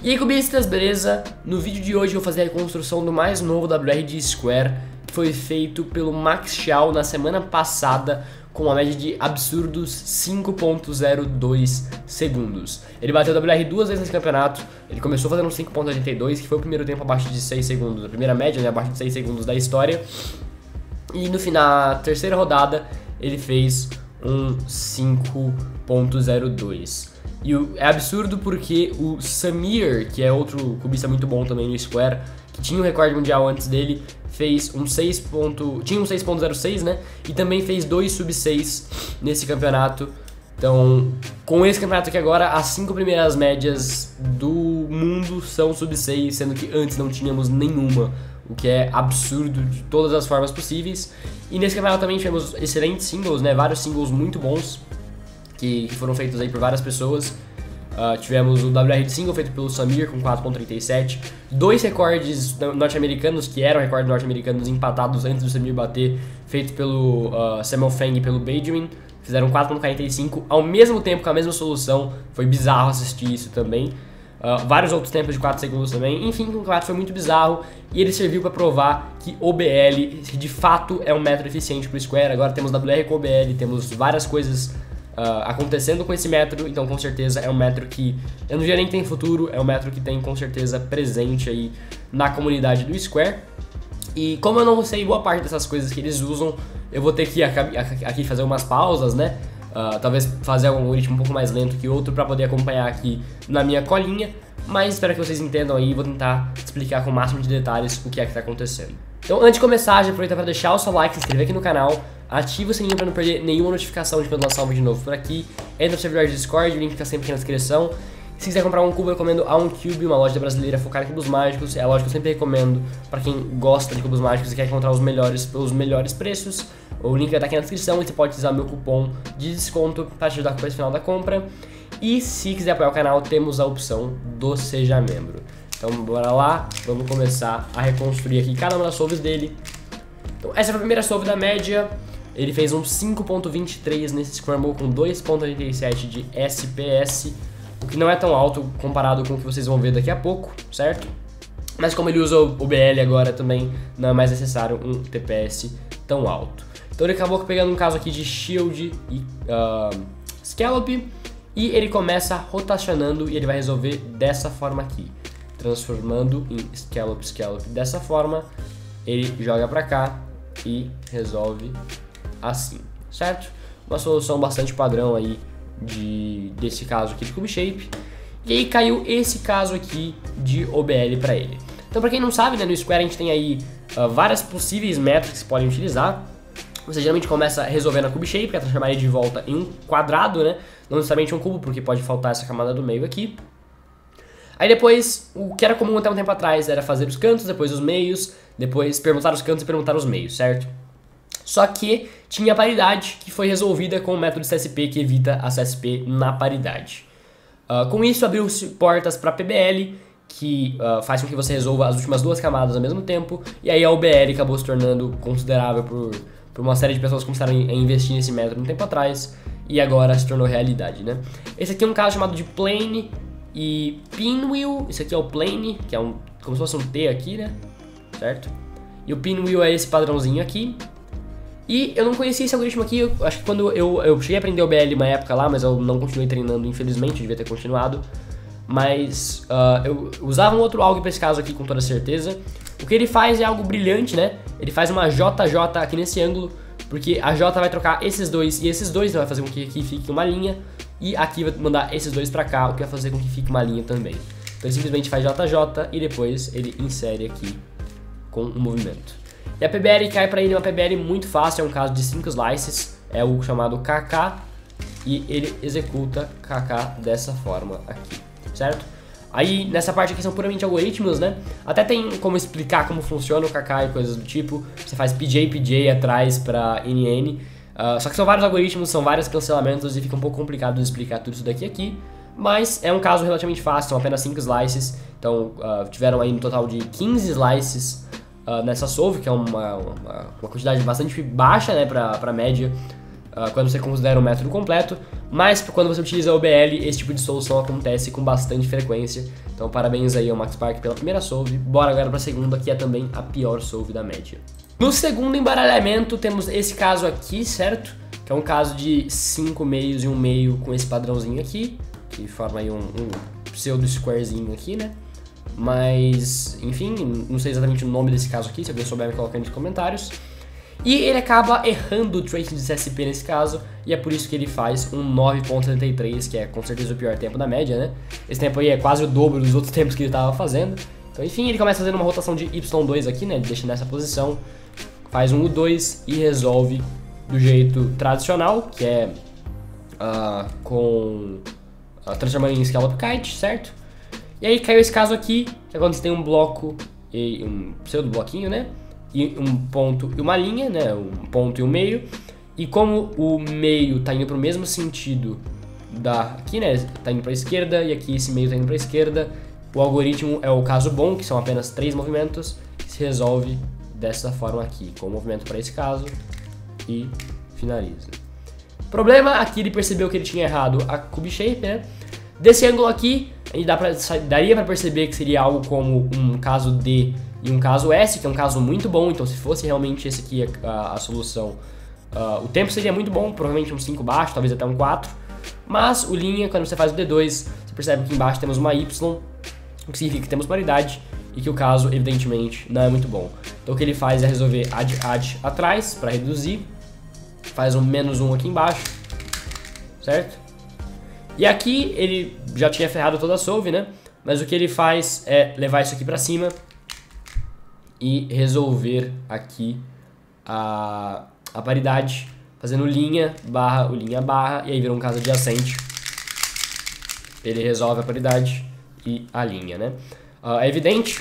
E aí, cubistas, beleza? No vídeo de hoje eu vou fazer a reconstrução do mais novo WR de Square, que foi feito pelo Max Xiao na semana passada, com uma média de absurdos 5.02 segundos. Ele bateu o WR duas vezes nesse campeonato. Ele começou fazendo um 5.82, que foi o primeiro tempo abaixo de 6 segundos, a primeira média, né, abaixo de 6 segundos da história. E no final, na terceira rodada, ele fez um 5.02. E é absurdo porque o Samir, que é outro cubista muito bom também no Square, que tinha um recorde mundial antes dele, fez um 6. Tinha um 6.06, né? E também fez 2 sub-6 nesse campeonato. Então, com esse campeonato aqui agora, as 5 primeiras médias do mundo são sub-6, sendo que antes não tínhamos nenhuma, o que é absurdo de todas as formas possíveis. E nesse campeonato também tivemos excelentes singles, né? Vários singles muito bons que foram feitos aí por várias pessoas. Tivemos o WR de single feito pelo Samir com 4.37, 2 recordes norte-americanos, que eram recordes norte-americanos empatados antes do Samir bater, feito pelo Samuel Feng e pelo Benjamin, fizeram 4.45 ao mesmo tempo com a mesma solução. Foi bizarro assistir isso também. Vários outros tempos de 4 segundos também. Enfim, o campeonato foi muito bizarro e ele serviu para provar que OBL de fato é um método eficiente para o Square. Agora temos WR com OBL, temos várias coisas acontecendo com esse método, então com certeza é um método que eu não diria nem que tem futuro, é um método que tem com certeza presente aí na comunidade do Square. E como eu não sei boa parte dessas coisas que eles usam, eu vou ter que aqui fazer umas pausas, né? Talvez fazer algum algoritmo um pouco mais lento que outro para poder acompanhar aqui na minha colinha, mas espero que vocês entendam aí, vou tentar explicar com o máximo de detalhes o que é que está acontecendo. Então, antes de começar, já aproveita para deixar o seu like, se inscrever aqui no canal, ativa o sininho para não perder nenhuma notificação de quando lançar um vídeo novo por aqui, entra no servidor de Discord, o link fica sempre aqui na descrição. Se quiser comprar um cubo, eu recomendo a OnCube, uma loja brasileira focada em cubos mágicos. É a loja que eu sempre recomendo para quem gosta de cubos mágicos e quer encontrar os melhores pelos melhores preços. O link vai estar aqui na descrição e você pode utilizar meu cupom de desconto para te ajudar com o preço final da compra. E se quiser apoiar o canal, temos a opção do Seja Membro. Então bora lá, vamos começar a reconstruir aqui cada uma das solves dele. Então essa foi a primeira solve da média. Ele fez um 5.23 nesse Scramble com 2.87 de SPS, o que não é tão alto comparado com o que vocês vão ver daqui a pouco, certo? Mas como ele usa o BL agora também, não é mais necessário um TPS tão alto. Então ele acabou pegando um caso aqui de Shield e Scallop, e ele começa rotacionando e ele vai resolver dessa forma aqui. Transformando em Scallop, Scallop dessa forma, ele joga pra cá e resolve assim, certo? Uma solução bastante padrão aí desse caso aqui de Cube Shape. E aí caiu esse caso aqui de OBL para ele. Então, para quem não sabe, né, no Square a gente tem aí várias possíveis métodos que se podem utilizar. Você geralmente começa resolvendo a Cube Shape, que é transformar ele de volta em um quadrado, né? Não necessariamente um cubo, porque pode faltar essa camada do meio aqui. Aí depois, o que era comum até um tempo atrás era fazer os cantos, depois os meios, depois permutar os cantos e permutar os meios, certo? Só que tinha a paridade, que foi resolvida com o método CSP, que evita a CSP na paridade. Com isso, abriu-se portas para PBL, que faz com que você resolva as últimas duas camadas ao mesmo tempo, e aí a OBL acabou se tornando considerável por uma série de pessoas que começaram a investir nesse método um tempo atrás, e agora se tornou realidade, né? Esse aqui é um caso chamado de Plane e Pinwheel. Esse aqui é o Plane, que é como se fosse um T aqui, né? Certo? E o Pinwheel é esse padrãozinho aqui. E eu não conhecia esse algoritmo aqui, eu acho que quando eu cheguei a aprender o BL uma época lá, mas eu não continuei treinando, infelizmente, eu devia ter continuado. Mas eu usava um outro algo para esse caso aqui com toda certeza. O que ele faz é algo brilhante, né? Ele faz uma JJ aqui nesse ângulo, porque a J vai trocar esses dois e esses dois, então vai fazer com que aqui fique uma linha. E aqui vai mandar esses dois para cá, o que vai fazer com que fique uma linha também. Então ele simplesmente faz JJ e depois ele insere aqui com um movimento. E a PBL cai para ele uma PBL muito fácil, é um caso de 5 slices, é o chamado KK, e ele executa KK dessa forma aqui, certo? Aí nessa parte aqui são puramente algoritmos, né? Até tem como explicar como funciona o KK e coisas do tipo, você faz PJ atrás para NN, só que são vários algoritmos, são vários cancelamentos e fica um pouco complicado de explicar tudo isso daqui aqui, mas é um caso relativamente fácil, são apenas 5 slices, então tiveram aí no total de 15 slices nessa solve, que é uma quantidade bastante baixa, né, pra média quando você considera o método completo, mas quando você utiliza o OBL, esse tipo de solução acontece com bastante frequência. Então parabéns aí ao Max Park pela primeira solve. Bora agora para a segunda, que é também a pior solve da média. No segundo embaralhamento temos esse caso aqui, certo? Que é um caso de 5 meios e 1 meio com esse padrãozinho aqui, que forma aí um pseudo squarezinho aqui, né? Mas, enfim, não sei exatamente o nome desse caso aqui, se alguém souber me colocar nos comentários. E ele acaba errando o tracing de CSP nesse caso, e é por isso que ele faz um 9.73, que é com certeza o pior tempo da média, né? Esse tempo aí é quase o dobro dos outros tempos que ele estava fazendo. Então, enfim, ele começa fazendo uma rotação de Y2 aqui, né? Ele deixa nessa posição, faz um U2 e resolve do jeito tradicional, que é transformando em Scallop Kite, certo? E aí caiu esse caso aqui, que é quando você tem um bloco e um pseudo bloquinho, né? E um ponto e uma linha, né? Um ponto e um meio. E como o meio tá indo pro mesmo sentido aqui, né? Tá indo pra esquerda e aqui esse meio tá indo pra esquerda. O algoritmo é o caso bom, que são apenas 3 movimentos, que se resolve dessa forma aqui, com o movimento para esse caso e finaliza. Problema, aqui ele percebeu que ele tinha errado a cube shape, né? Desse ângulo aqui, daria para perceber que seria algo como um caso D e um caso S, que é um caso muito bom. Então se fosse realmente esse aqui a solução, o tempo seria muito bom, provavelmente um 5 baixo, talvez até um 4. Mas o linha, quando você faz o D2, você percebe que embaixo temos uma Y, o que significa que temos paridade e que o caso, evidentemente, não é muito bom. Então o que ele faz é resolver add atrás para reduzir, faz um -1 aqui embaixo, certo? E aqui ele já tinha ferrado toda a solve, né? Mas o que ele faz é levar isso aqui para cima e resolver aqui a paridade, fazendo linha, barra, e aí vira um caso adjacente. Ele resolve a paridade e a linha, né? É evidente.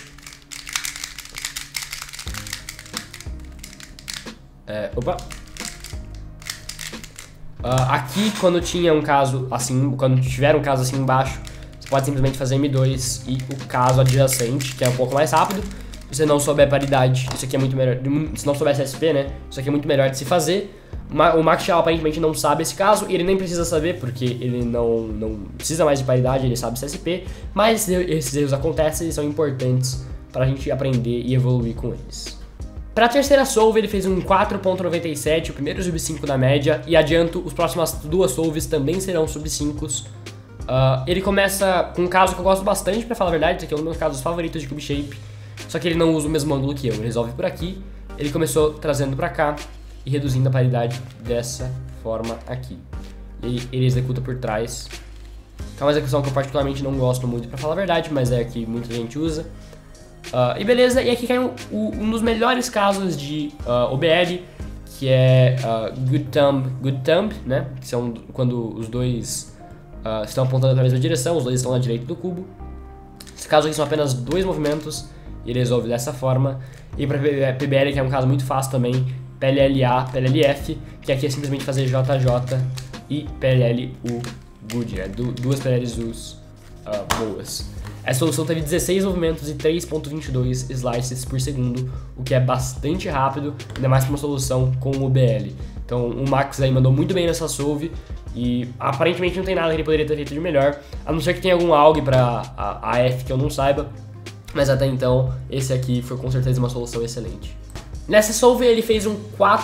Aqui, quando tinha um caso assim, quando tiver um caso assim embaixo, você pode simplesmente fazer M2 e o caso adjacente, que é um pouco mais rápido. Se você não souber paridade, isso aqui é muito melhor. Se não souber CSP, né? Isso aqui é muito melhor de se fazer. O Max Chao aparentemente não sabe esse caso, e ele nem precisa saber, porque ele não precisa mais de paridade, ele sabe CSP, mas esses erros acontecem e são importantes para a gente aprender e evoluir com eles. Para a terceira solve, ele fez um 4.97, o primeiro sub 5 da média, e adianto, as próximas duas solves também serão sub 5. Ele começa com um caso que eu gosto bastante, para falar a verdade, esse aqui é um dos meus casos favoritos de cube shape, só que ele não usa o mesmo ângulo que eu, ele resolve por aqui, ele começou trazendo para cá, e reduzindo a paridade dessa forma aqui. E ele executa por trás, que é uma execução que eu particularmente não gosto muito, pra falar a verdade, mas é a que muita gente usa. E beleza, e aqui cai um dos melhores casos de OBL, que é good thumb, né? Que são quando os dois estão apontando para a mesma direção, os dois estão na direita do cubo. Esse caso aqui são apenas 2 movimentos, e ele resolve dessa forma. E para PBL, que é um caso muito fácil também, PLLA, PLLF, que aqui é simplesmente fazer JJ e PLLU good, né? Duas PLLUs boas. Essa solução teve 16 movimentos e 3.22 slices por segundo, o que é bastante rápido, ainda mais para uma solução com o OBL. Então o Max aí mandou muito bem nessa solve e aparentemente não tem nada que ele poderia ter feito de melhor, a não ser que tenha algum AUG para AF que eu não saiba, mas até então esse aqui foi com certeza uma solução excelente. Nessa solve ele fez um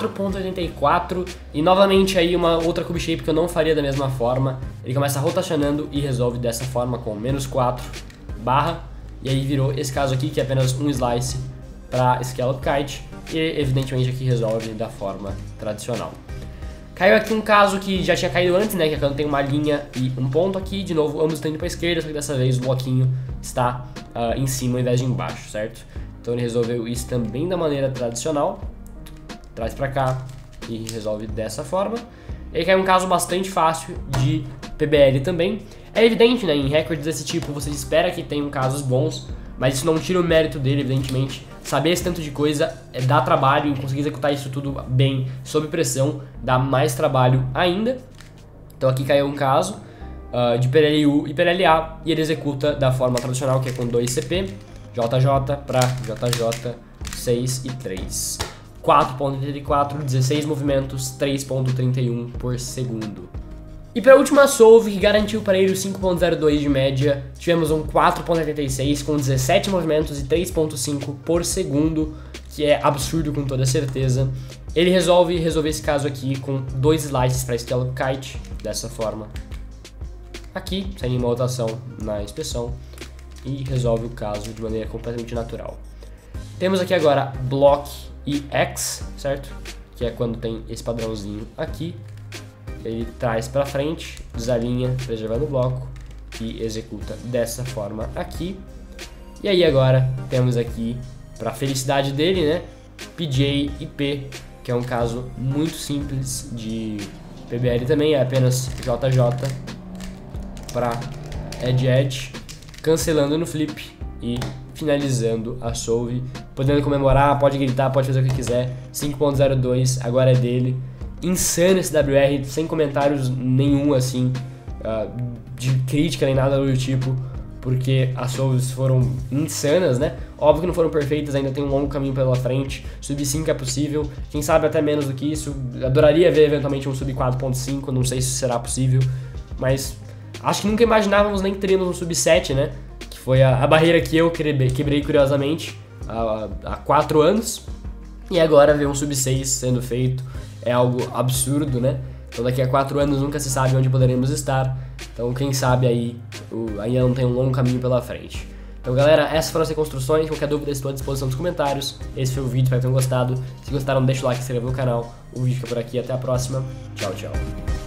4.84 e novamente aí uma outra cube shape que eu não faria da mesma forma. Ele começa rotacionando e resolve dessa forma com -4 barra, e aí virou esse caso aqui que é apenas um slice para Scallop Kite e evidentemente aqui resolve da forma tradicional. Caiu aqui um caso que já tinha caído antes, né, que é quando tem uma linha e um ponto aqui, de novo ambos estão indo para a esquerda, só que dessa vez o bloquinho está em cima ao invés de embaixo, certo? Então ele resolveu isso também da maneira tradicional, traz pra cá e resolve dessa forma. E aí cai um caso bastante fácil de PBL também. É evidente, né, em recordes desse tipo você espera que tenham casos bons, mas isso não tira o mérito dele, evidentemente. Saber esse tanto de coisa dá trabalho e conseguir executar isso tudo bem, sob pressão, dá mais trabalho ainda. Então aqui caiu um caso de PLLU e PLLA e ele executa da forma tradicional, que é com 2 CP. JJ para JJ 6 e 3. 4.84, 16 movimentos, 3.31 por segundo. E para a última solve, que garantiu para ele o 5.02 de média, tivemos um 4.86 com 17 movimentos e 3.5 por segundo, que é absurdo com toda certeza. Ele resolve esse caso aqui com 2 slices para Scallop Kite, dessa forma. Aqui, sem nenhuma rotação na inspeção, e resolve o caso de maneira completamente natural. Temos aqui agora Block e X, certo? Que é quando tem esse padrãozinho aqui. Ele traz para frente, desalinha, preservando o bloco e executa dessa forma aqui. E aí agora temos aqui, para felicidade dele, né, PJ e P, que é um caso muito simples de PBL também, é apenas JJ para Edge, cancelando no flip e finalizando a solve, podendo comemorar, pode gritar, pode fazer o que quiser. 5.02 agora é dele. Insano esse WR, sem comentários nenhum assim, de crítica nem nada do tipo, porque as solves foram insanas, né? Óbvio que não foram perfeitas, ainda tem um longo caminho pela frente. Sub 5 é possível, quem sabe até menos do que isso. Adoraria ver eventualmente um sub 4.5, não sei se será possível, mas acho que nunca imaginávamos nem que teríamos um sub 7, né? Que foi a barreira que eu quebrei curiosamente há 4 anos, e agora ver um sub 6 sendo feito é algo absurdo, né? Então daqui a 4 anos nunca se sabe onde poderemos estar. Então quem sabe aí ainda não tem um longo caminho pela frente. Então galera, essas foram as reconstruções. Qualquer dúvida estou à disposição nos comentários. Esse foi o vídeo, espero que tenham gostado. Se gostaram, deixa o like e se inscreva no canal. O vídeo fica por aqui, até a próxima. Tchau, tchau.